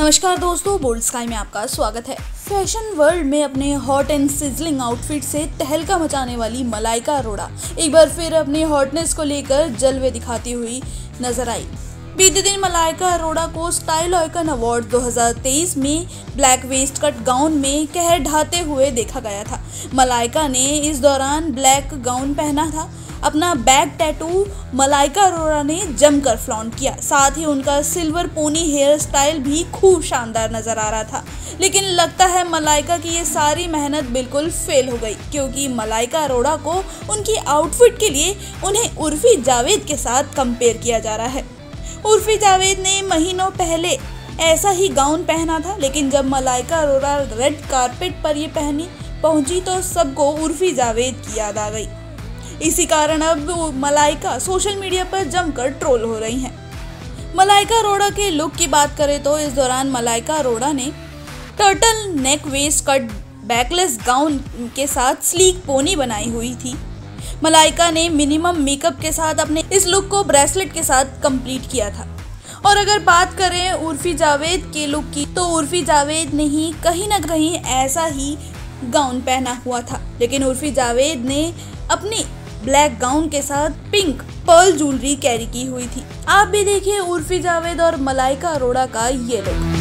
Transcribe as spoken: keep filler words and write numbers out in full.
नमस्कार दोस्तों, bold sky में आपका स्वागत है। फैशन वर्ल्ड में अपने हॉट एंड सिजलिंग आउटफिट से तहलका मचाने वाली मलाइका अरोड़ा एक बार फिर अपनी हॉटनेस को लेकर जलवे दिखाती हुई नजर आई। बीते दिन मलाइका अरोड़ा को स्टाइल आइकन अवार्ड दो हज़ार तेईस में ब्लैक वेस्ट कट गाउन में कहर ढाते हुए देखा गया था। मलाइका ने इस दौरान ब्लैक गाउन पहना था। अपना बैक टैटू मलाइका अरोड़ा ने जमकर फ्लॉन्ट किया। साथ ही उनका सिल्वर पोनी हेयर स्टाइल भी खूब शानदार नजर आ रहा था। लेकिन लगता है मलाइका की ये सारी मेहनत बिल्कुल फेल हो गई, क्योंकि मलाइका अरोड़ा को उनकी आउटफिट के लिए उन्हें उर्फी जावेद के साथ कंपेयर किया जा रहा है। उर्फी जावेद ने महीनों पहले ऐसा ही गाउन पहना था, लेकिन जब मलाइका अरोड़ा रेड कारपेट पर ये पहनी पहुंची तो सबको उर्फी जावेद की याद आ गई। इसी कारण अब मलाइका सोशल मीडिया पर जमकर ट्रोल हो रही हैं। मलाइका अरोड़ा के लुक की बात करें तो इस दौरान मलाइका अरोड़ा ने turtle neck waist cut backless gown के साथ स्लीक पोनी बनाई हुई थी। मलाइका ने मिनिमम मेकअप के साथ अपने इस लुक को ब्रेसलेट के साथ कंप्लीट किया था। और अगर बात करें उर्फी जावेद के लुक की, तो उर्फी जावेद ने ही कहीं ना कहीं ऐसा ही गाउन पहना हुआ था, लेकिन उर्फी जावेद ने अपनी ब्लैक गाउन के साथ पिंक पर्ल ज्वेलरी कैरी की हुई थी। आप भी देखिए उर्फी जावेद और मलाइका अरोड़ा का ये लुक।